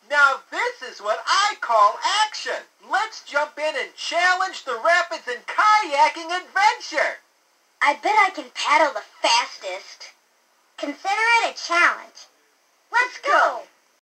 Now this is what I call action. Let's jump in and challenge the rapids and kayaking adventure. I bet I can paddle the fastest. Consider it a challenge. Let's go!